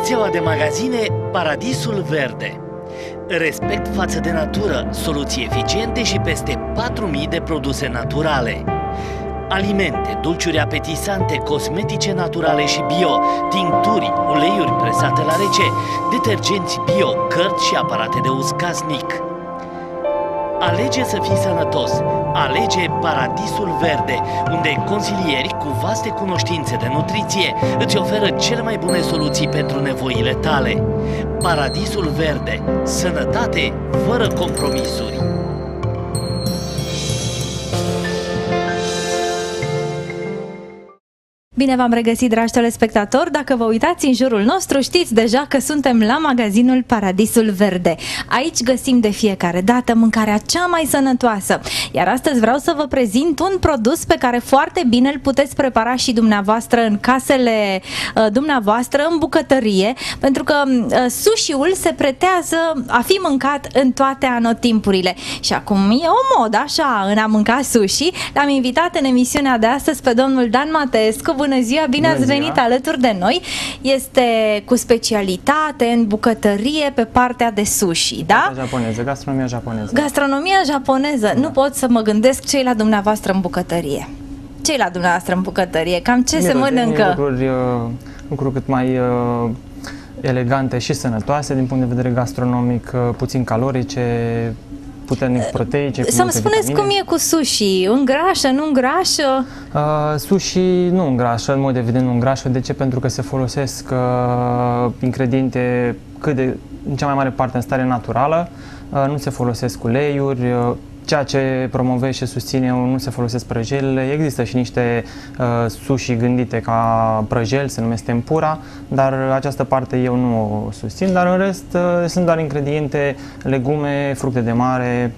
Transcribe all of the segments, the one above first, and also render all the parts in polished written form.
Rețeaua de magazine Paradisul Verde. Respect față de natură, soluții eficiente și peste 4.000 de produse naturale. Alimente, dulciuri apetisante, cosmetice naturale și bio, tincturi, uleiuri presate la rece, detergenți bio, cărți și aparate de uz casnic. Alege să fii sănătos. Alege Paradisul Verde, unde consilieri cu vaste cunoștințe de nutriție îți oferă cele mai bune soluții pentru nevoile tale. Paradisul Verde. Sănătate fără compromisuri. Bine v-am regăsit, dragi telespectatori! Dacă vă uitați în jurul nostru, știți deja că suntem la magazinul Paradisul Verde. Aici găsim de fiecare dată mâncarea cea mai sănătoasă. Iar astăzi vreau să vă prezint un produs pe care foarte bine îl puteți prepara și dumneavoastră în casele dumneavoastră, în bucătărie, pentru că sushi-ul se pretează a fi mâncat în toate anotimpurile. Și acum e o modă așa în a mânca sushi. L-am invitat în emisiunea de astăzi pe domnul Dan Mateescu. Bună ziua, bine ați venit alături de noi. Este cu specialitate în bucătărie pe partea de sushi, da? Japoneză, gastronomia japoneză. Gastronomia japoneză. Da. Nu pot să mă gândesc ce-i la dumneavoastră în bucătărie. Ce-i la dumneavoastră în bucătărie? Cam ce se mănâncă? Lucruri cât mai elegante și sănătoase din punct de vedere gastronomic, puțin calorice, puternic proteice. Să-mi spuneți cum e cu sushi? Îngrașă, nu îngrașă? Sushi nu îngrașă, în mod evident nu îngrașă. De ce? Pentru că se folosesc ingrediente în cea mai mare parte în stare naturală, nu se folosesc uleiuri, ceea ce promovez și susțin eu, nu se folosesc prăjelile. Există și niște sushi gândite ca prăjel, se numesc tempura, dar această parte eu nu o susțin, dar în rest sunt doar ingrediente, legume, fructe de mare,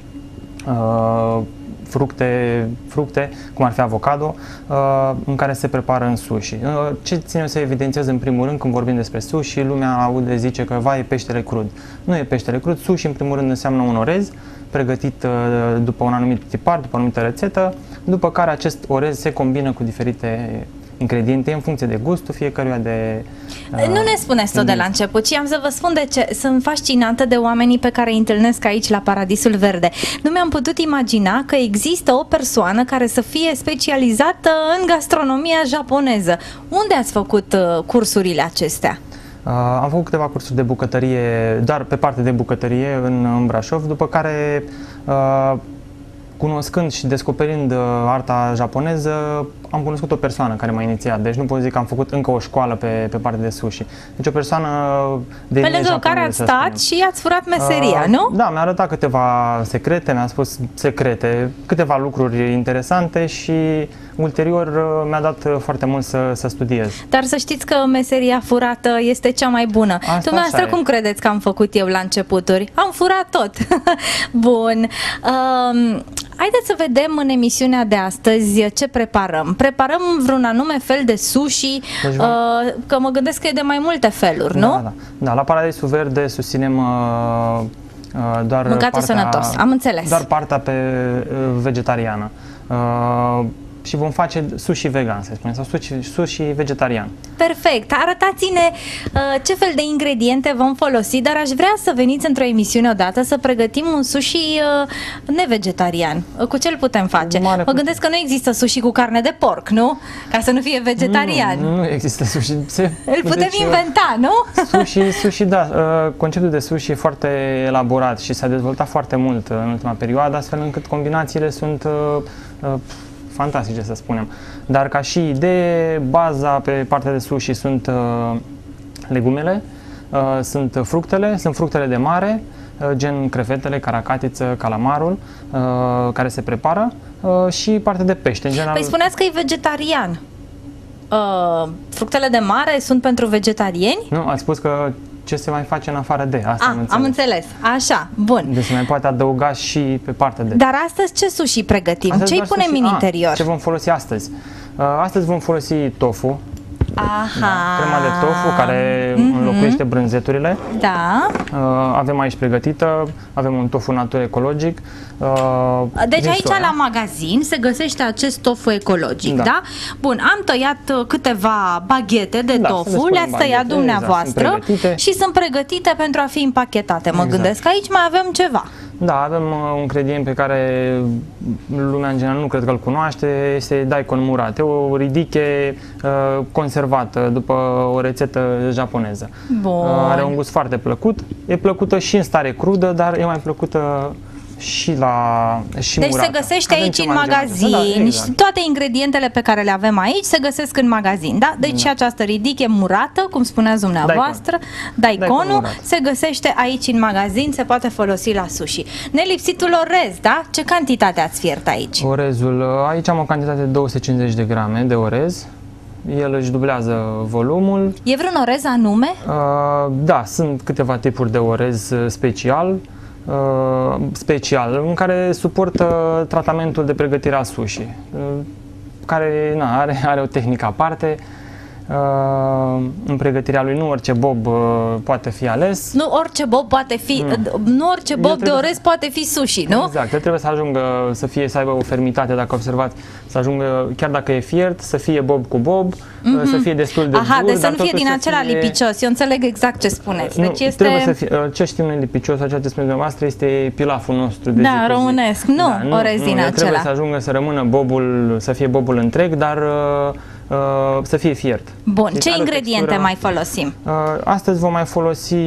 fructe, cum ar fi avocado, în care se prepară în sushi. Ce țin eu să evidențiez în primul rând când vorbim despre sushi, lumea aude zice că vai, e peștele crud. Nu e peștele crud, sushi în primul rând înseamnă un orez pregătit după un anumit tipar, după o anumită rețetă, după care acest orez se combină cu diferite ingrediente în funcție de gustul fiecăruia de... Nu ne spuneți tot de la început, ci am să vă spun de ce. Sunt fascinată de oamenii pe care îi întâlnesc aici la Paradisul Verde. Nu mi-am putut imagina că există o persoană care să fie specializată în gastronomia japoneză. Unde ați făcut cursurile acestea? Am făcut câteva cursuri de bucătărie, doar pe parte de bucătărie în Brașov, după care, cunoscând și descoperind arta japoneză, am cunoscut o persoană care m-a inițiat. Deci nu pot zic că am făcut încă o școală pe partea de sushi. Deci o persoană de pe lângă care ați stat și ați furat meseria, nu? Da, mi-a arătat câteva secrete, mi-a spus secrete, câteva lucruri interesante și ulterior mi-a dat foarte mult să studiez. Dar să știți că meseria furată este cea mai bună. Dumneavoastră cum credeți că am făcut eu la începuturi? Am furat tot. Bun. Haideți să vedem în emisiunea de astăzi ce preparăm. Preparăm vreun anume fel de sushi, deci că mă gândesc că e de mai multe feluri, nu? Da, la Paradisul Verde susținem doar mâncatul sănătos, am înțeles. Doar partea vegetariană. Și vom face sushi vegan, să spunem, sau sushi vegetarian. Perfect! Arătați-ne ce fel de ingrediente vom folosi, dar aș vrea să veniți într-o emisiune odată să pregătim un sushi nevegetarian. Cu ce îl putem face? Mă gândesc că nu există sushi cu carne de porc, nu? Ca să nu fie vegetarian. Nu există sushi. Îl putem inventa, nu? Sushi, da. Conceptul de sushi e foarte elaborat și s-a dezvoltat foarte mult în ultima perioadă, astfel încât combinațiile sunt fantastice, să spunem. Dar ca și idee, baza pe partea de sushi sunt legumele, sunt fructele de mare, gen crevetele, caracatiță, calamarul, care se prepară, și partea de pește. În general... Păi spuneați că e vegetarian. Fructele de mare sunt pentru vegetariani? Nu, ați spus că ce se mai face în afară de asta. Am înțeles. Așa, bun. Deci se mai poate adăuga și pe partea de... Dar astăzi ce sushi pregătim? Ce-i punem în interior? Ce vom folosi astăzi? Astăzi vom folosi tofu. Aha. Crema de tofu care înlocuiește brânzeturile. Da. Avem aici pregătită, avem un tofu natur ecologic. Deci aici la magazin se găsește acest tofu ecologic, da? Bun, am tăiat câteva baghete de tofu, le-ați tăiat dumneavoastră și sunt pregătite pentru a fi împachetate. Mă gândesc, aici mai avem ceva. Da, avem un ingredient pe care lumea în general nu cred că îl cunoaște, este daikon murat. E o ridiche conservată după o rețetă japoneză. Bun. Are un gust foarte plăcut. E plăcută și în stare crudă, dar e mai plăcută și deci murată. se găsește aici în magazin și toate ingredientele pe care le avem aici se găsesc în magazin, da? Deci și această ridiche murată, cum spuneați dumneavoastră, daiconul, se găsește aici în magazin, se poate folosi la sushi. Nelipsitul orez, da? Ce cantitate ați fiert aici? Orezul, aici am o cantitate de 250 de grame de orez. El își dublează volumul. E vreun orez anume? Da, sunt câteva tipuri de orez special, în care suportă tratamentul de pregătire a sushi, care are o tehnică aparte. În pregătirea lui nu orice bob poate fi ales. Nu orice bob poate fi, nu orice bob de orez poate fi sushi, nu? Exact, el trebuie să ajungă să aibă o fermitate, dacă observați, să ajungă, chiar dacă e fiert, să fie bob cu bob, să fie destul de dur, deci să nu fie din acela lipicios. Eu înțeleg exact ce spuneți. Deci este... trebuie să fie, ce știm noi lipicios, ceea ce spuneți dumneavoastră, este pilaful nostru de zi românesc, nu orez din acela. Trebuie să ajungă să rămână bobul, să fie bobul întreg, dar să fie fiert. Bun, deci ce ingrediente mai folosim? Astăzi vom mai folosi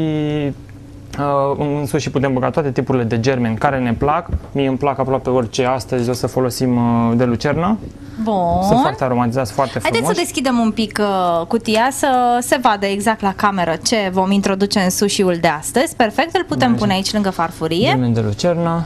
în sushi putem băga toate tipurile de germeni care ne plac. Mie îmi plac aproape orice. Astăzi o să folosim de lucernă. Bun. Sunt foarte aromatizați, foarte frumoși. Haideți să deschidem un pic cutia să se vadă exact la cameră ce vom introduce în sushi-ul de astăzi. Perfect, îl putem pune aici lângă farfurie. Germeni de lucernă.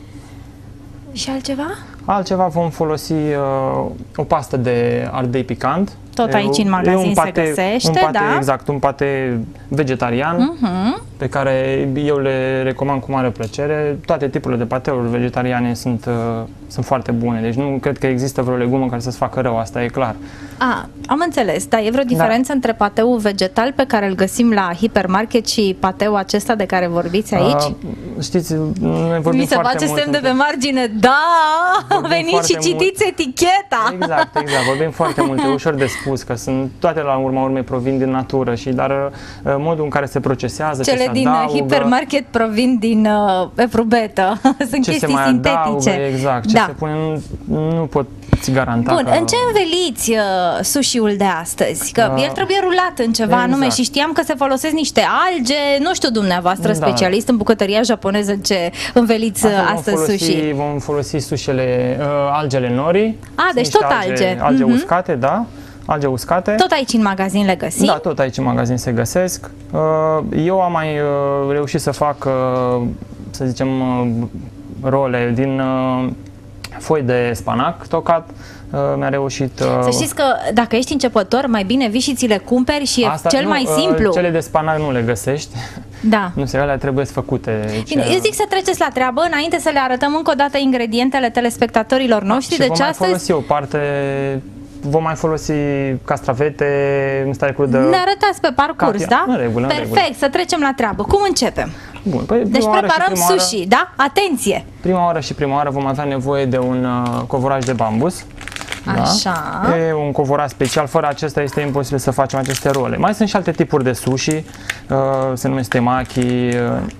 Și altceva? Altceva vom folosi o pastă de ardei picant. Tot aici în magazin se găsește, da? Exact, un pate vegetarian pe care eu le recomand cu mare plăcere. Toate tipurile de pateuri vegetariane sunt foarte bune, deci nu cred că există vreo legumă care să-ți facă rău, asta e clar. Am înțeles, dar e vreo diferență între pateul vegetal pe care îl găsim la hipermarket și pateul acesta de care vorbiți aici? Știți, noi vorbim mi se foarte face mult semn de pe margine, veniți și citiți eticheta! Exact, vorbim foarte mult, e ușor de spus că sunt toate la urma urmei provin din natură și dar modul în care se procesează, cele ce din hipermarket provin din efrubetă, sunt ce chestii sintetice. Exact, ce se pune nu poți garanta. Bun, în ce înveliți sushi-ul de astăzi? Că el trebuie rulat în ceva anume și știam că se folosesc niște alge, nu știu dumneavoastră specialist în bucătăria japoneză ce înveliți astăzi sushi. Vom folosi algele nori. Deci tot alge. Alge uscate, da. Alge uscate. Tot aici în magazin le găsim? Da, tot aici în magazin se găsesc. Eu am mai reușit să fac, să zicem, role din foi de spanac tocat. Mi-a reușit... Să știți că dacă ești începător, mai bine vii și ți le cumperi și e cel mai simplu. Cele de spanac nu le găsești. Da. Nu, alea trebuie făcute. Bine, eu zic să treceți la treabă înainte să le arătăm încă o dată ingredientele telespectatorilor noștri. Și vom mai folosi o parte... Vom mai folosi castravete în stare crudă. Ne arătați pe parcurs, da? În regulă, Perfect, să trecem la treabă. Cum începem? Bun, deci preparăm sushi, da? Atenție! Prima oară vom avea nevoie de un covoraș de bambus. Așa. Da? E un covoraș special, fără acesta este imposibil să facem aceste role. Mai sunt și alte tipuri de sushi, se numesc temaki,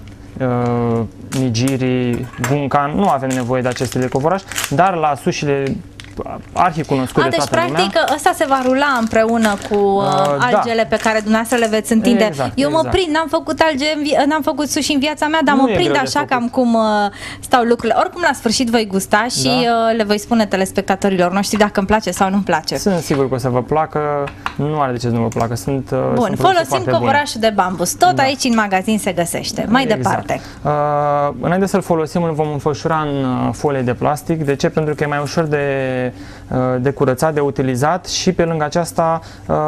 nigiri, bunkan. Nu avem nevoie de aceste de covoraș, dar la sushi-le arhicunoscute de deci toată practic lumea. Ăsta se va rula împreună cu algele pe care dumneavoastră le veți întinde. Exact, eu mă prind, n-am făcut sushi în viața mea, dar mă prind așa cam cum stau lucrurile. Oricum la sfârșit voi gusta și le voi spune telespectatorilor noștri dacă îmi place sau nu-mi place. Sunt sigur că o să vă placă, nu are de ce să nu vă placă. Bun, folosim covorașul de bambus, tot aici în magazin se găsește. Mai departe. Înainte să-l folosim, îl vom înfășura în folie de plastic. De ce? Pentru că e mai ușor de de curățat, de utilizat și pe lângă aceasta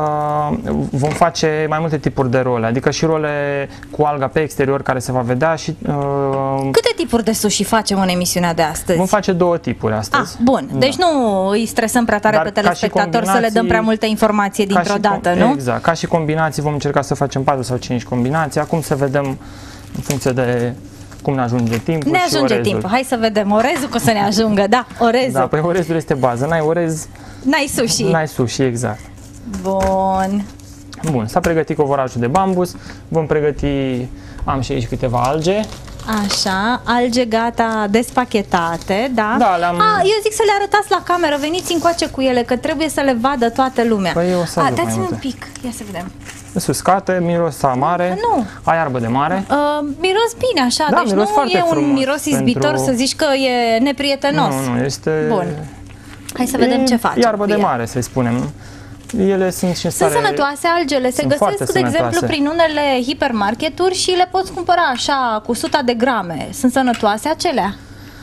vom face mai multe tipuri de role, adică și role cu alga pe exterior care se va vedea și... Câte tipuri de sushi facem în emisiunea de astăzi? Vom face 2 tipuri astăzi. Bun, deci nu îi stresăm prea tare pe telespectatori să le dăm prea multă informație dintr-o dată, nu? Exact, ca și combinații vom încerca să facem 4 sau 5 combinații, acum să vedem în funcție de cum ne ajunge timpul. Ne ajunge timpul, hai să vedem, orezul că să ne ajungă, da, orezul. Da, păi orezul este bază, n-ai orez... N-ai sushi. N-ai sushi, exact. Bun. Bun, s-a pregătit covorajul de bambus, vom pregăti, am și aici câteva alge. Așa, alge gata despachetate, da? Da, eu zic să le arătați la cameră, veniți încoace cu ele, că trebuie să le vadă toată lumea. Păi eu o să dați-mi un pic, ia să vedem. Uscate, miros amare, nu. Ai iarbă de mare. Miros bine așa, da, deci nu e un miros izbitor pentru... să zici că e neprietenos. Nu, este... Bun. Hai să vedem ce facem. Iarbă de mare, să-i spunem. Ele sunt și Sunt sănătoase algele, se găsesc, de exemplu, prin unele hipermarketuri și le poți cumpăra așa, cu 100 de grame. Sunt sănătoase acelea?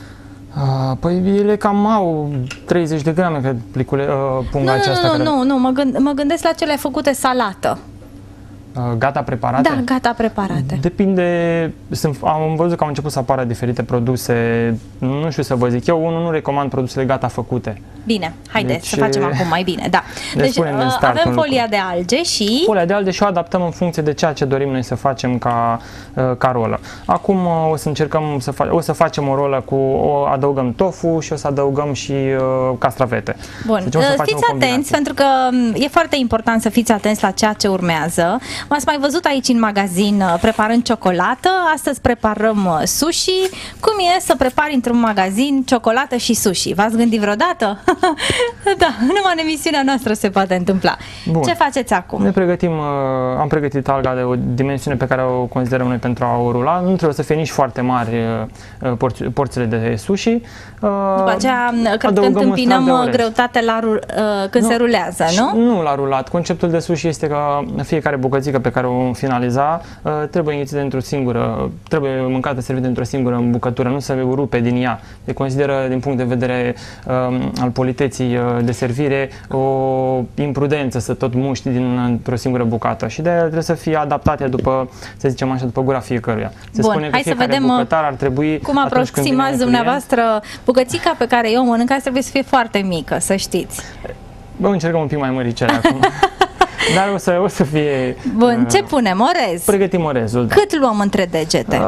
Păi ele cam au 30 de grame, cred, punga aceasta. Nu, mă gândesc la cele făcute salată. Gata preparate? Da, gata preparate. Depinde, am văzut că au început să apară diferite produse, nu știu să vă zic, eu nu recomand produsele gata făcute. Bine, haideți să facem acum mai bine, da. Deci avem folia de alge și... Folia de alge și o adaptăm în funcție de ceea ce dorim noi să facem ca rolă. Acum o să încercăm să facem o rolă adăugăm tofu și o să adăugăm și castravete. Bun, fiți atenți pentru că e foarte important să fiți atenți la ceea ce urmează. M-ați mai văzut aici în magazin preparând ciocolată, astăzi preparăm sushi. Cum e să prepari într-un magazin ciocolată și sushi? V-ați gândit vreodată? Da, numai în emisiunea noastră se poate întâmpla. Bun. Ce faceți acum? Ne pregătim, am pregătit alga de o dimensiune pe care o considerăm noi pentru a o rula. Nu trebuie să fie nici foarte mari porțiile de sushi. După aceea, când întâmpinăm greutate când se rulează, nu? Nu la rulat. Conceptul de sushi este că fiecare bucățică pe care o vom finaliza trebuie înghițită într-o singură, trebuie mâncată, servită într-o singură bucătură, nu se rupe din ea. Se consideră, din punct de vedere al politeții de servire, o imprudență să tot muști într-o singură bucată și de aia trebuie să fie adaptate după, să zicem așa, după gura fiecăruia. Se spune că fiecare bucătar ar trebui, cum aproximați dumneavoastră bucățica pe care eu o mănânc, trebuie să fie foarte mică, să știți. Bă, încercăm un pic mai măricele acum. Dar o să fie... Bun, ce punem? Orez? Pregătim orezul, da. Cât luăm între degete?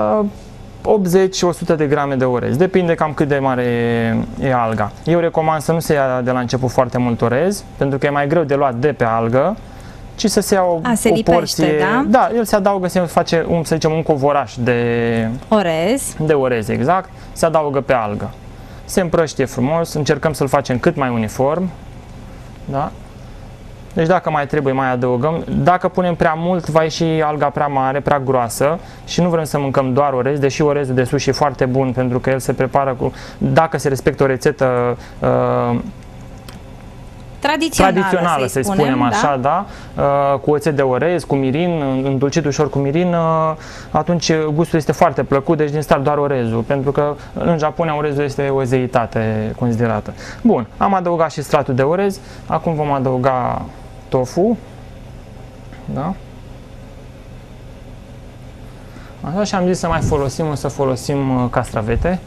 80-100 de grame de orez. Depinde cam cât de mare e alga. Eu recomand să nu se ia de la început foarte mult orez, pentru că e mai greu de luat de pe algă, ci să se ia o porție... Da? Da, el se adaugă, se face, să zicem, un covoraș de orez, exact. Se adaugă pe algă. Se împrăștie frumos, încercăm să-l facem cât mai uniform. Da? Deci dacă mai trebuie, mai adăugăm. Dacă punem prea mult, va ieși alga prea mare, prea groasă și nu vrem să mâncăm doar orez, deși orezul de sushi e foarte bun pentru că el se prepară dacă se respectă o rețetă tradițională, să-i spunem așa, da? Cu oțet de orez, cu mirin, îndulcit ușor cu mirin, atunci gustul este foarte plăcut, deci din start doar orezul, pentru că în Japonia orezul este o zeitate considerată. Bun, am adăugat și stratul de orez, acum vom adăuga tofu, da? Așa, și am zis să mai folosim castravete.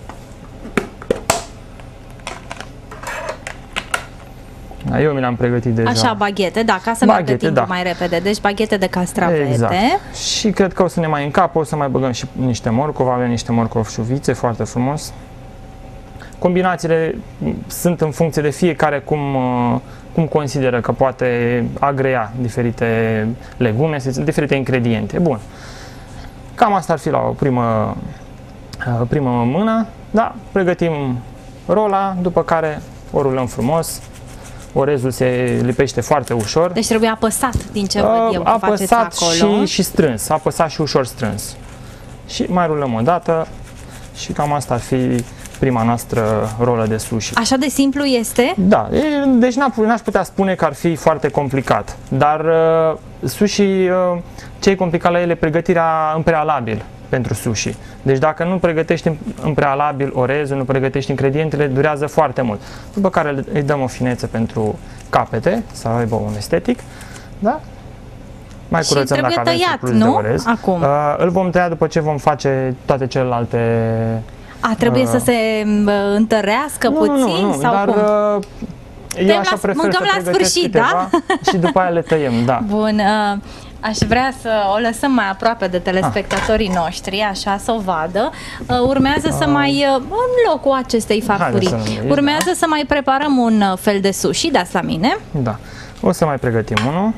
Eu mi le-am pregătit deja. Așa, baghete, da, ca să meargă timpul mai repede. Deci baghete de castravete. Exact. Și cred că o să ne mai încapă, o să mai băgăm și niște morcov, avem niște morcov șuvițe, foarte frumos. Combinațiile sunt în funcție de fiecare cum consideră că poate agrea diferite legume, diferite ingrediente. Bun. Cam asta ar fi la o primă mână. Da, pregătim rola, după care o rulăm frumos. Orezul se lipește foarte ușor. Deci trebuie apăsat din ce văd eu că faceți acolo. Și strâns, apăsat și ușor strâns. Și mai rulăm o dată și cam asta ar fi prima noastră rolă de sushi. Așa de simplu este? Da, deci n-aș putea spune că ar fi foarte complicat, dar sushi, ce e complicat la ele, pregătirea în prealabil. pentru sushi. Deci dacă nu pregătești în prealabil orezul, nu pregătești ingredientele, durează foarte mult. După care îi dăm o finețe pentru capete, să aibă un estetic, da? Mai curățăm dacă avem surplus de orez. Acum. Îl vom tăia după ce vom face toate celelalte... Trebuie să se întărească puțin? Nu, sau dar cum? eu așa prefer mâncăm să la sfârșit, câteva, da? Și după aia le tăiem, da. Bun, aș vrea să o lăsăm mai aproape de telespectatorii noștri, așa, să o vadă. Urmează să mai, în locul acestei farfurii, urmează să mai preparăm un fel de sushi, dați la mine. Da, o să mai pregătim unul.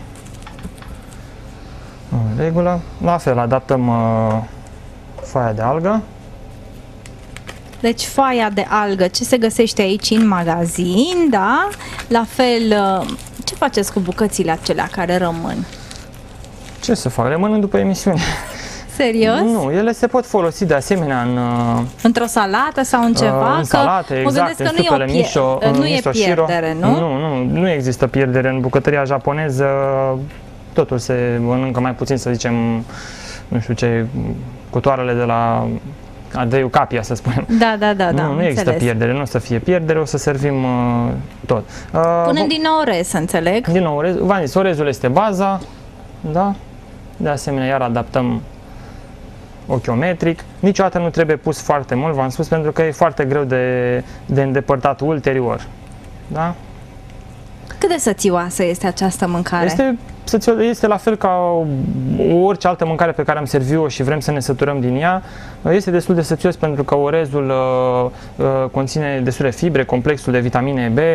În regulă. La fel, adaptăm foaia de algă. Deci foaia de algă, ce se găsește aici în magazin, da? La fel, ce faceți cu bucățile acelea care rămân? Ce să fac? Rămân după emisiune. Serios? Nu, ele se pot folosi de asemenea într-o salată sau în ceva? În salate, exact, în supele miso, nu e pierdere, nu? Nu există pierdere în bucătăria japoneză. Totul se mănâncă mai puțin, să zicem, nu știu ce, cutoarele de la Adeiu Capia, să spunem. Da. Nu există pierdere, nu o să fie pierdere, o să servim tot. Punem din nou orez, să înțeleg. Din nou orez, v-am zis, orezul este baza, da? De asemenea, iar adaptăm ochiometric. Niciodată nu trebuie pus foarte mult, v-am spus, pentru că e foarte greu de îndepărtat ulterior. Da? Cât de sățioasă este această mâncare? Este la fel ca orice altă mâncare pe care am servit-o și vrem să ne săturăm din ea. Este destul de sățios pentru că orezul conține destule fibre, complexul de vitamine B,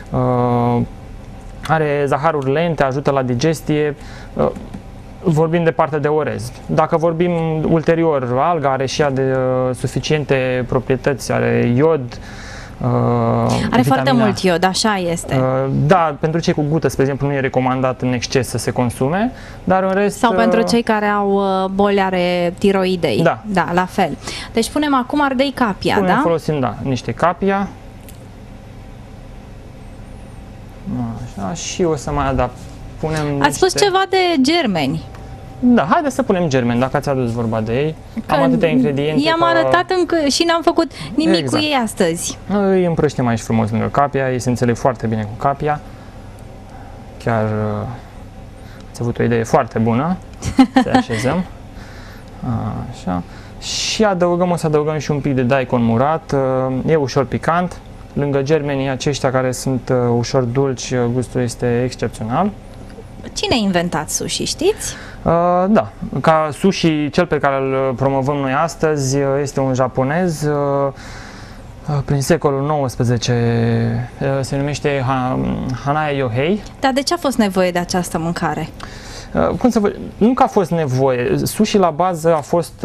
are zaharuri lente, ajută la digestie. Vorbim de partea de orez. Dacă vorbim ulterior, alga are și ea de suficiente proprietăți, are iod, are foarte mult iod, așa este. Da, pentru cei cu gută, spre exemplu, nu e recomandat în exces să se consume, dar în rest... Sau pentru cei care au boli ale tiroidei. Da, la fel. Deci punem acum ardei capia, da? Folosim, da, niște capia. Așa, și o să mai punem niște... Ați spus ceva de germeni. Da, haideți să punem germeni, dacă ați adus vorba de ei. Am atâtea ingrediente. I-am arătat încă și n-am făcut nimic cu ei astăzi. Îi împrăștim aici frumos lângă capia, ei se înțeleg foarte bine cu capia. Chiar ați avut o idee foarte bună. Să așezăm. Așa. Și o să adăugăm și un pic de daikon murat. E ușor picant. Lângă germenii aceștia care sunt ușor dulci, gustul este excepțional. Cine a inventat sushi, știți? Da, ca sushi, cel pe care îl promovăm noi astăzi este un japonez prin secolul XIX, se numește Hanae Yohei. Dar de ce a fost nevoie de această mâncare? Nu că a fost nevoie, sushi la bază a fost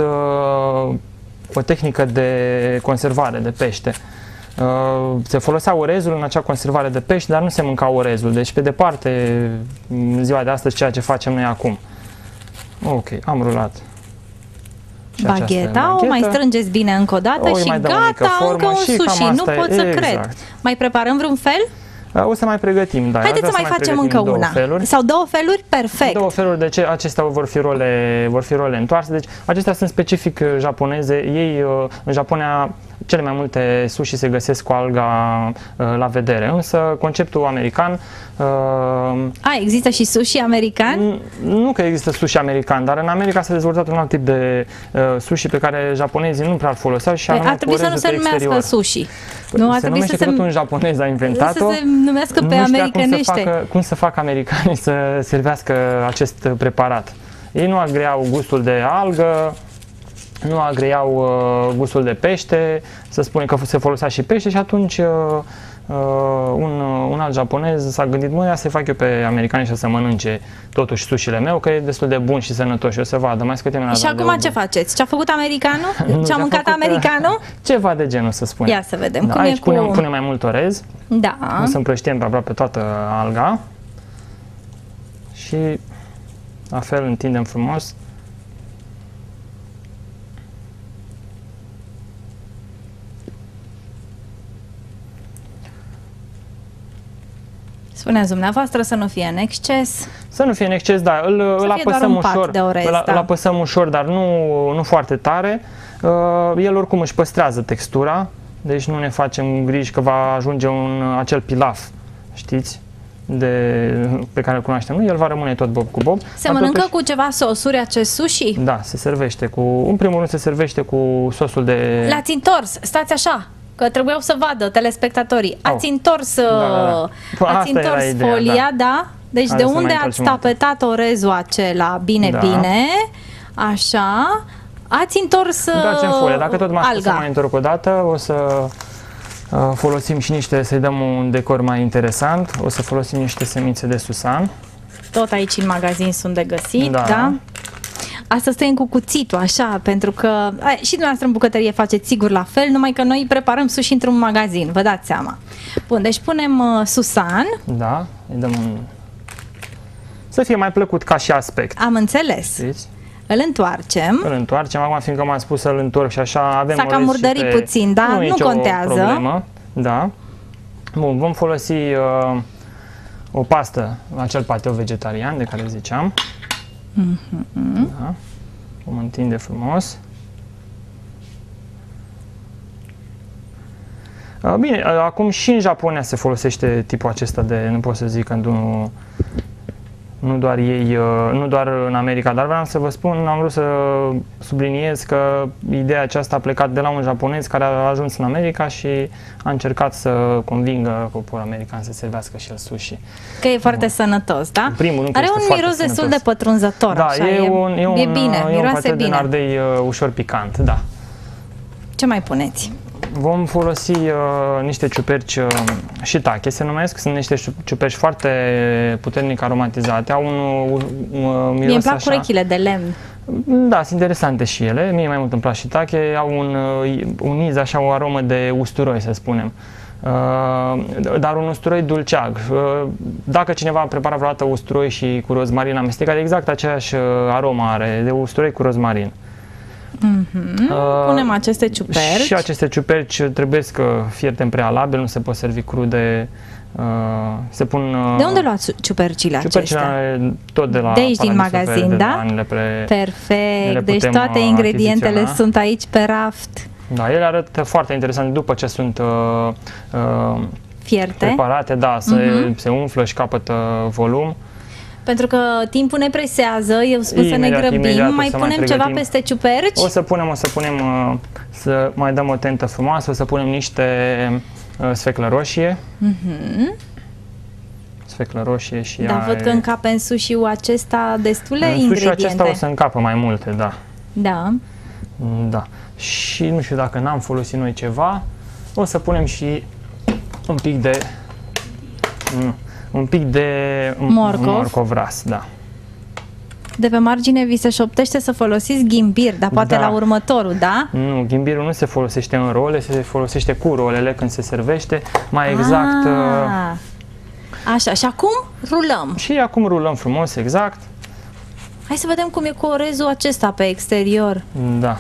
o tehnică de conservare de pește. Se folosea orezul în acea conservare de pește, dar nu se mânca orezul, deci pe departe în ziua de astăzi ceea ce facem noi acum. Ok, am rulat bagheta, o mai strângeți bine încă o dată și gata, încă un sushi, nu pot să cred. Mai preparăm vreun fel? O să mai pregătim, da. Haideți să mai facem încă una. Sau două feluri? Perfect. Două feluri, de ce acestea vor fi role întoarse. Deci acestea sunt specific japoneze. Ei, în Japonia, cele mai multe sushi se găsesc cu alga la vedere, însă conceptul american... există și sushi american? Nu că există sushi american, dar în America s-a dezvoltat un alt tip de sushi pe care japonezii nu prea îl foloseau și anume ar trebui să nu se numească sushi. Nu, ar trebui să tot un japonez a inventat-o. Să se numească pe americanește. Cum să facă americanii să servească acest preparat. Ei nu agreau gustul de algă, nu agreau gustul de pește, să spunem că se folosea și pește și atunci un alt japonez s-a gândit, ia să fac eu pe americani și să mănânce totuși sushile meu, că e destul de bun și sănătos și o să vadă, mai scoatem. Și acum ce faceți? Ce-a făcut americanul? Ce-a mâncat americanul? Ceva de genul, să spunem. Ia să vedem. Da, cum aici punem mai mult orez. Da. O să împrăștiem pe aproape toată alga și la fel întindem frumos. Spuneați dumneavoastră să nu fie în exces. Să nu fie în exces, da, îl apăsăm ușor, îl apăsăm ușor, dar nu foarte tare. El oricum își păstrează textura, deci nu ne facem griji că va ajunge acel pilaf, știți, pe care îl cunoaștem noi, el va rămâne tot bob cu bob. Se mănâncă cu ceva sosuri acest sushi? Da, se servește în primul rând se servește cu sosul de... L-ați întors, stați așa, că trebuiau să vadă telespectatorii. Ați întors, ați întors folia, da? Deci de unde ați tapetat orezul acela, bine, așa, ați întors în folie. Dacă tot m-ați spus să alga. mai întorc o dată, o să folosim și să-i dăm un decor mai interesant. O să folosim niște semințe de susan. Tot aici în magazin sunt de găsit, da? Astăzi tăiem cu cuțitul, așa, pentru că și dumneavoastră în bucătărie faceți sigur la fel, numai că noi preparăm sushi într-un magazin, vă dați seama. Bun, deci punem susan. Da, îi dăm să fie mai plăcut ca și aspect. Am înțeles. Știți? Îl întoarcem. Îl întoarcem, acum fiindcă m-am spus să-l întorc și așa avem... S-a cam murdărit puțin, dar nu contează. Problemă. Da. Bun, vom folosi o pastă, acel pateu vegetarian de care ziceam. Da. Vom întinde frumos. Bine, acum și în Japonia se folosește tipul acesta de, nu pot să zic că nu doar ei, nu doar în America, dar vreau să vă spun, am vrut să subliniez că ideea aceasta a plecat de la un japonez care a ajuns în America și a încercat să convingă poporul american să servească și el sushi. Că e foarte sănătos, da? Are un miros destul de pătrunzător, da, așa, e bine, miroase bine. De ardei ușor picant, da. Ce mai puneți? Vom folosi niște ciuperci shiitake, se numesc, sunt niște ciuperci foarte puternic aromatizate, au un miros așa. Mie îmi plac urechile de lemn. Da, sunt interesante și ele, mie mai mult îmi plac shiitake, au un iz, așa, o aromă de usturoi, să spunem. Dar un usturoi dulceag. Dacă cineva a preparat vreodată usturoi și cu rozmarin amestecat, exact aceeași aromă are, de usturoi cu rozmarin. Punem aceste ciuperci. Și aceste ciuperci trebuie să fierte în prealabil, nu se pot servi crude. Se pun, de unde luați ciupercile acestea? Tot de la de aici din magazin, da? Perfect, deci toate ingredientele sunt aici pe raft. Da, ele arată foarte interesant după ce sunt fierte, preparate, da, se umflă și capătă volum. Pentru că timpul ne presează, eu spun să ne grăbim, mai punem ceva peste ciuperci? O să punem, să mai dăm o tentă frumoasă, o să punem niște sfeclă roșie. Sfeclă roșie și da, văd că încape în sushi-ul acesta destule ingrediente. În sushi acesta o să încapă mai multe, da. Da. Da. Și nu știu dacă n-am folosit noi ceva, o să punem și un pic de... un pic de morcov ras, da. De pe margine vi se șoptește să folosiți ghimbir, dar poate la următorul, da? Nu, ghimbirul nu se folosește în role, se folosește cu rolele când se servește, mai exact... Așa, și acum rulăm. Și acum rulăm frumos, exact. Hai să vedem cum e cu orezul acesta pe exterior. Da.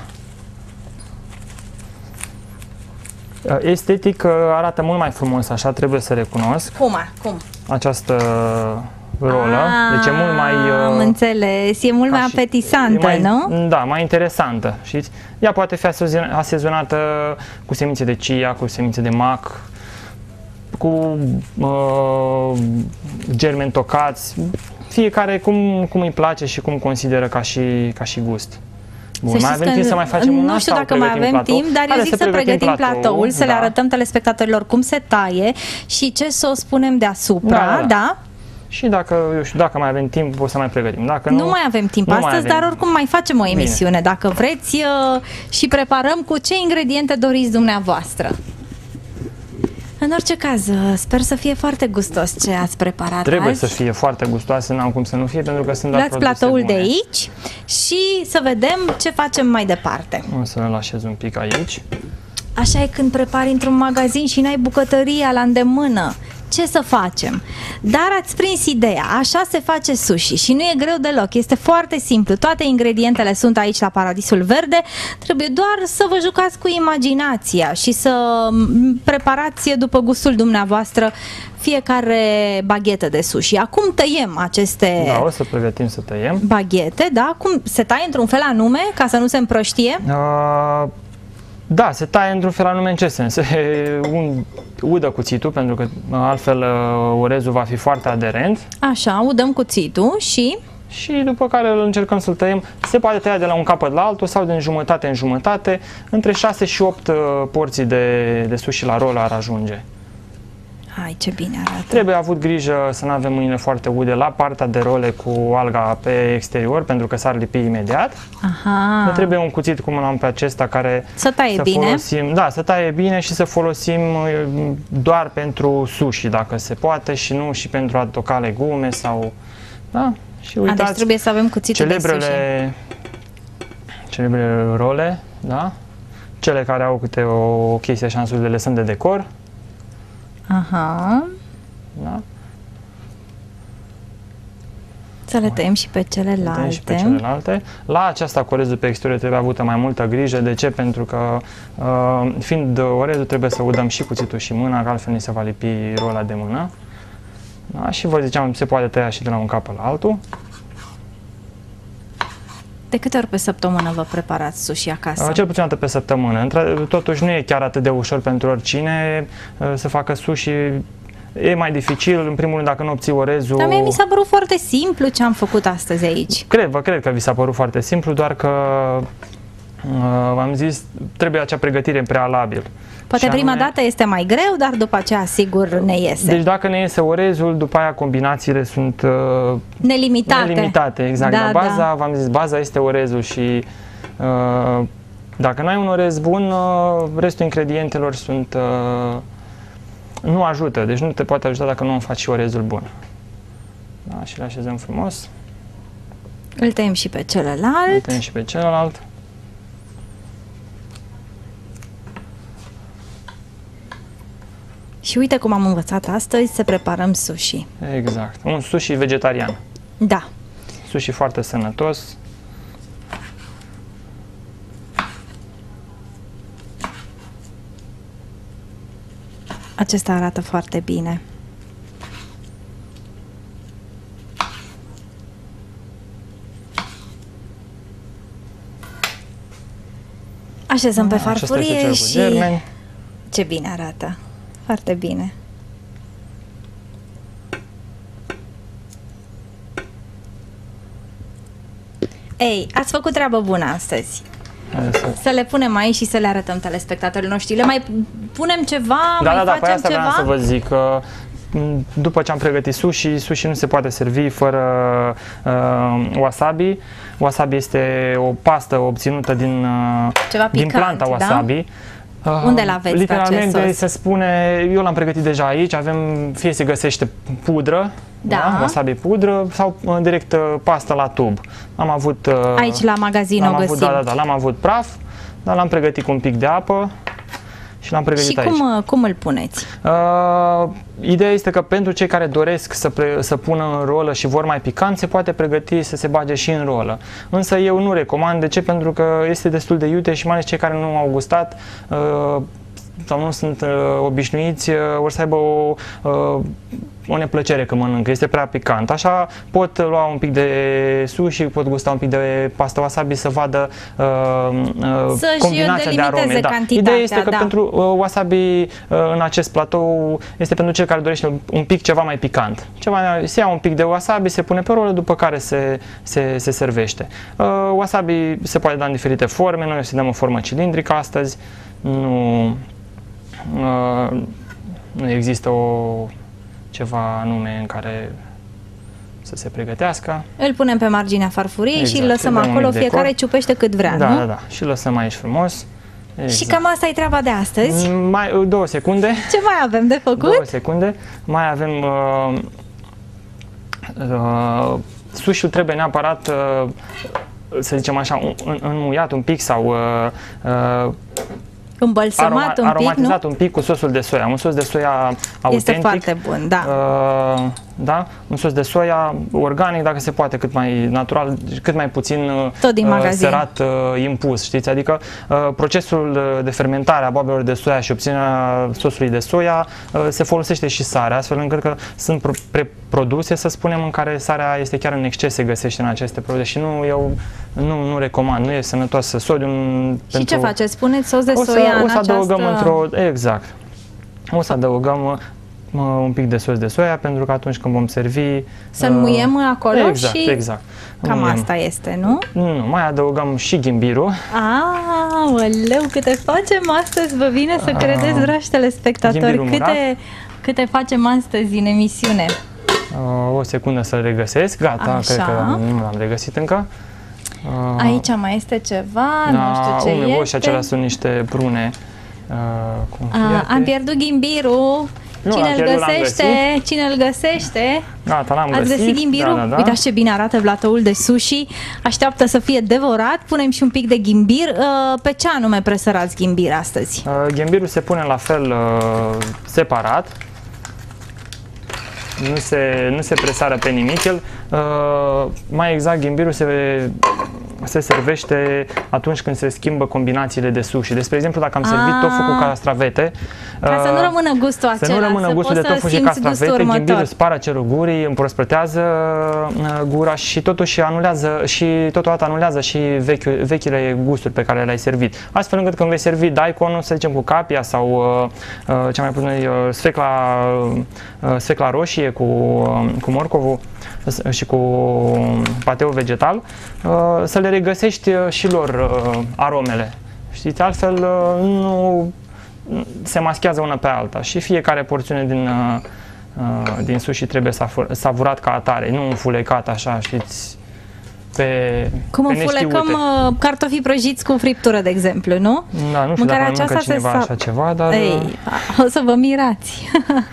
Estetic arată mult mai frumos, așa trebuie să recunosc. Cum? Această rolă, deci e mult mai... Am înțeles, e mult mai apetisantă, nu? Da, mai interesantă, știți? Ea poate fi asezonată cu semințe de chia, cu semințe de mac, cu germeni tocați, fiecare cum îi place și cum consideră ca și gust. Bun, mai avem timp să mai facem nu știu dacă mai avem timp, dar eu zic să pregătim platoul, să le arătăm telespectatorilor cum se taie și ce sos punem deasupra, da? Și dacă mai avem timp, o să mai pregătim. Dacă nu mai avem timp astăzi, dar oricum mai facem o emisiune, dacă vreți, și preparăm cu ce ingrediente doriți dumneavoastră. În orice caz, sper să fie foarte gustos ce ați preparat. Trebuie să fie foarte gustoase, n-am cum să nu fie, pentru că sunt doar produse platoul bune. de aici și să vedem ce facem mai departe. O să-l așez un pic aici. Așa e când prepari într-un magazin și n-ai bucătăria la îndemână. ce să facem. Dar ați prins ideea, așa se face sushi și nu e greu deloc, este foarte simplu. Toate ingredientele sunt aici la Paradisul Verde, trebuie doar să vă jucați cu imaginația și să preparați după gustul dumneavoastră fiecare baghetă de sushi. Acum tăiem aceste o să pregătim să tăiem baghete, da? Cum se taie într-un fel anume ca să nu se împrăștie? Da, se taie într-un fel anume. În ce sens? Se udă cuțitul, pentru că altfel orezul va fi foarte aderent. Așa, udăm cuțitul și după care îl încercăm să-l tăiem. Se poate tăia de la un capăt la altul sau din jumătate în jumătate. Între 6 și 8 porții de sushi la rolă ar ajunge. Hai, ce bine arată. Trebuie avut grijă să nu avem mâinile foarte ude la partea de role cu alga pe exterior, pentru că s-ar lipi imediat. Aha. Ne trebuie un cuțit cum l-am pe acesta care să taie bine. Folosim, da, să taie bine și să folosim doar pentru sushi, dacă se poate, și nu și pentru a toca legume sau... Da? Și uitați, deci trebuie să avem cuțitul de sushi. Celebrele role, da? Cele care au câte o chestie așa în sus, le lăsăm de decor. Aha. Da? Să le tăiem și pe celelalte. La aceasta cu orezul pe exterior trebuie avută mai multă grijă. De ce? Pentru că fiind orezul trebuie să udăm și cuțitul și mâna, că altfel ni se va lipi rola de mână. Da? Și vă ziceam, se poate tăia și de la un capăt la altul. De câte ori pe săptămână vă preparați sushi acasă? Cel puțin o dată pe săptămână. Totuși nu e chiar atât de ușor pentru oricine să facă sushi. E mai dificil, în primul rând, dacă nu obții orezul... Dar mie mi s-a părut foarte simplu ce am făcut astăzi aici. Cred că vi s-a părut foarte simplu, doar că am zis, trebuie acea pregătire în prealabil. Poate prima dată este mai greu, dar după aceea sigur ne iese. Deci dacă ne iese orezul, după aia combinațiile sunt nelimitate. Exact. Da, baza, v-am zis, baza este orezul și dacă nu ai un orez bun, restul ingredientelor sunt... nu ajută, deci nu te poate ajuta dacă nu faci și orezul bun. Da, și le așezăm frumos. Îl tăiem și pe celălalt. Și uite cum am învățat astăzi să preparăm sushi. Exact. Un sushi vegetarian. Da. Sushi foarte sănătos. Acesta arată foarte bine. Așezăm pe farfurie și... germeni. Ce bine arată. Foarte bine. Ei, ați făcut treabă bună astăzi. Să le punem aici și să le arătăm telespectatorilor noștri. Le mai punem ceva? Mai facem asta ceva? vreau să vă zic că după ce am pregătit sushi nu se poate servi fără wasabi. Wasabi este o pastă obținută din planta wasabi. Da? Unde l-aveți? Literalmente se spune, eu l-am pregătit deja aici, fie se găsește pudră, da? Wasabi pudră sau direct pastă la tub. Am avut aici la magazin o găsim. L-am avut praf, dar l-am pregătit cu un pic de apă și l-am pregătit aici. Și cum îl puneți? Ideea este că pentru cei care doresc să pună în rolă și vor mai picant, se poate pregăti să se bage și în rolă. Însă eu nu recomand. De ce? Pentru că este destul de iute și mai ales cei care nu au gustat sau nu sunt obișnuiți, or să aibă o neplăcere când mănâncă, este prea picant. Așa pot lua un pic de sushi, pot gusta un pic de pasta wasabi să vadă combinația de arome. Da. Ideea este că pentru wasabi în acest platou este pentru cel care dorește un pic ceva mai picant. Se ia un pic de wasabi, se pune pe rolă, după care se servește. Wasabi se poate da în diferite forme, noi o să dăm în formă cilindrică astăzi. Nu există ceva anume în care să se pregătească. Îl punem pe marginea farfuriei și îl lăsăm acolo, fiecare ciupește cât vrea, nu? Da, și îl lăsăm aici frumos. Exact. Și cam asta e treaba de astăzi. 2 secunde. Ce mai avem de făcut? 2 secunde. Mai avem... sushi-ul trebuie neapărat, să zicem așa, înmuiat un pic sau Îmbălsămat un pic, aromatizat nu? un pic cu sosul de soia. Un sos de soia autentic. Este foarte bun, da. Da? Un sos de soia organic, dacă se poate, cât mai natural, cât mai puțin tot din magazin. serat, impus, știți? Adică procesul de fermentare a boabelor de soia și obținerea sosului de soia se folosește și sarea, astfel încât că sunt produse, să spunem, în care sarea este chiar în exces, se găsește în aceste produse și nu recomand, nu e sănătoasă. Sodium și ce faceți? Spuneți sos de soia o să adăugăm exact. O să adăugăm un pic de sos de soia, pentru că atunci când vom servi... Să-l muiem acolo exact, și... Exact. Cam asta este, nu? Nu, mai adăugăm și ghimbirul. Aoleu, câte facem astăzi, vă vine să credeți, dragi telespectatori, câte facem astăzi în emisiune. O secundă să-l regăsesc, gata, așa. Cred că nu l-am regăsit încă. Aici mai este ceva, nu știu ce este. Și acelea sunt niște prune am pierdut ghimbirul. Cine îl găsește? Gata, l-am găsit. Ați găsit ghimbirul? Da. Uitați ce bine arată platoul de sushi. Așteaptă să fie devorat. Punem și un pic de ghimbir. Pe ce anume presărați ghimbir astăzi? Ghimbirul se pune la fel separat. Nu se presară pe nimic. Mai exact, ghimbirul se servește atunci când se schimbă combinațiile de sushi. Despre exemplu, dacă am servit tofu cu castravete, ca să nu rămână gustul acela, să nu rămână gustul de tofu și castravete, ghimbirul spară cerul gurii, împrospătează gura și totuși totodată anulează și vechile gusturi pe care le-ai servit. Astfel încât când vei servi daikon, să zicem cu capia sau ce mai punem noi, sfecla roșie cu morcovul și cu pateu vegetal, să le regăsești și lor aromele. Știți, altfel nu se maschează una pe alta și fiecare porțiune din sushi trebuie savurat ca atare, nu înfulecat așa, știți, cum înfulecăm cartofii prăjiți cu friptură, de exemplu, nu? Da, nu știu dacă mănâncă cineva așa ceva, dar... o să vă mirați.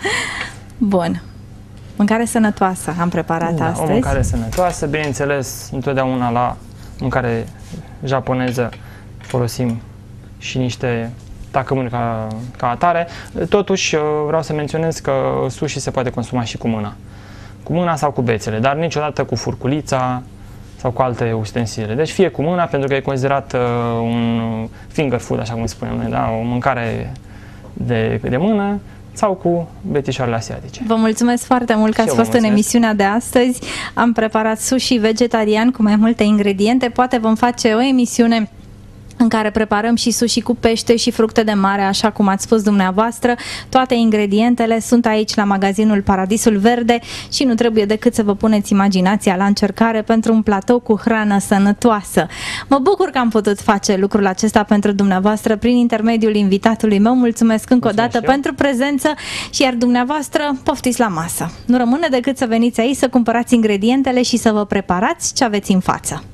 Bun. Mâncare sănătoasă am preparat astăzi. O mâncare sănătoasă, bineînțeles, întotdeauna la mâncare japoneză folosim și niște tacămâni ca atare. Totuși, vreau să menționez că sushi se poate consuma și cu mâna. Cu mâna sau cu bețele, dar niciodată cu furculița sau cu alte ustensile. Deci fie cu mâna, pentru că e considerat un finger food, așa cum spunem noi, da? O mâncare de mână, sau cu betișoarele asiatice. Vă mulțumesc foarte mult că ați fost în emisiunea de astăzi. Am preparat sushi vegetarian cu mai multe ingrediente. Poate vom face o emisiune în care preparăm și sushi cu pește și fructe de mare, așa cum ați spus dumneavoastră. Toate ingredientele sunt aici la magazinul Paradisul Verde și nu trebuie decât să vă puneți imaginația la încercare pentru un platou cu hrană sănătoasă. Mă bucur că am putut face lucrul acesta pentru dumneavoastră prin intermediul invitatului meu. Mulțumesc încă o dată pentru prezență și iar dumneavoastră poftiți la masă. Nu rămâne decât să veniți aici, să cumpărați ingredientele și să vă preparați ce aveți în față.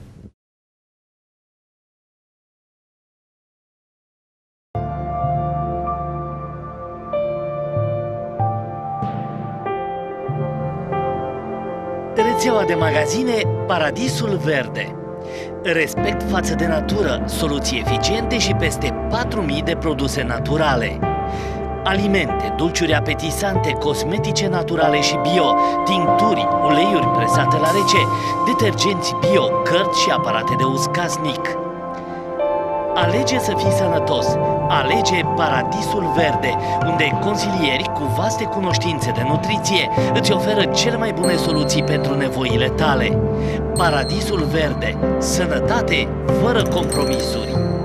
Rețeaua de magazine Paradisul Verde. Respect față de natură, soluții eficiente și peste 4.000 de produse naturale. Alimente, dulciuri apetisante, cosmetice naturale și bio, tincturi, uleiuri presate la rece, detergenți bio, cărți și aparate de uz casnic. Alege să fii sănătos. Alege Paradisul Verde, unde consilieri cu vaste cunoștințe de nutriție îți oferă cele mai bune soluții pentru nevoile tale. Paradisul Verde. Sănătate fără compromisuri.